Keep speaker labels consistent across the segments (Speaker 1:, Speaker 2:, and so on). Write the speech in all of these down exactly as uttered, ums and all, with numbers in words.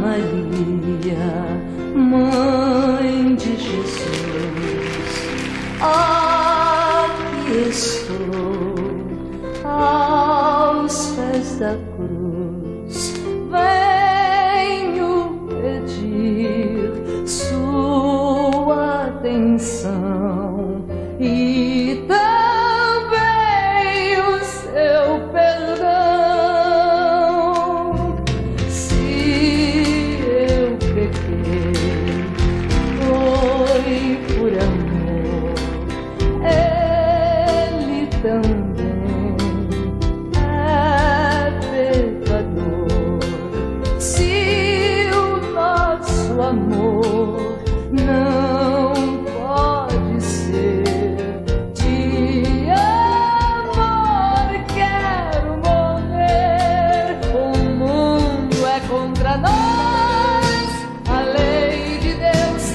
Speaker 1: Maria, Mãe de Jesus, aqui estou aos pés da cruz, venho pedir sua atenção e também o seu perdão. Se eu pequei, foi por amor, ele também é pecador. Se o nosso amor não pode ser de amor, quero morrer. O mundo é contra nós, a lei de Deus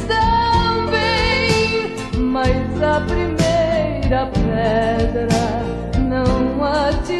Speaker 1: também, mas a primeira pedra não atira.